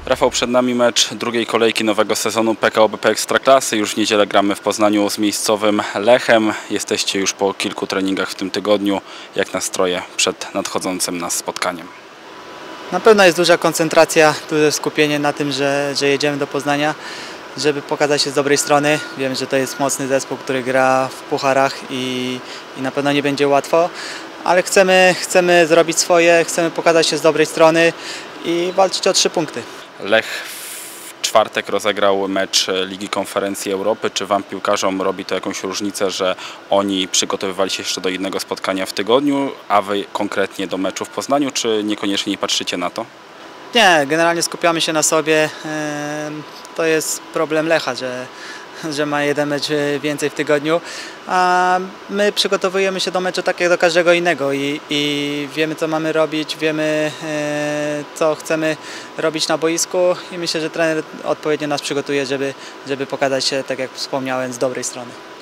Rafał, przed nami mecz drugiej kolejki nowego sezonu PKO BP Ekstraklasy. Już w niedzielę gramy w Poznaniu z miejscowym Lechem. Jesteście już po kilku treningach w tym tygodniu. Jak nastroje przed nadchodzącym nas spotkaniem? Na pewno jest duża koncentracja, duże skupienie na tym, że jedziemy do Poznania, żeby pokazać się z dobrej strony. Wiem, że to jest mocny zespół, który gra w pucharach i na pewno nie będzie łatwo, ale chcemy zrobić swoje, chcemy pokazać się z dobrej strony i walczyć o 3 punkty. Lech w czwartek rozegrał mecz Ligi Konferencji Europy. Czy Wam, piłkarzom, robi to jakąś różnicę, że oni przygotowywali się jeszcze do jednego spotkania w tygodniu, a Wy konkretnie do meczu w Poznaniu, czy niekoniecznie nie patrzycie na to? Nie, generalnie skupiamy się na sobie. To jest problem Lecha, że ma jeden mecz więcej w tygodniu, a my przygotowujemy się do meczu tak jak do każdego innego i wiemy, co mamy robić, wiemy, co chcemy robić na boisku i myślę, że trener odpowiednio nas przygotuje, żeby pokazać się, tak jak wspomniałem, z dobrej strony.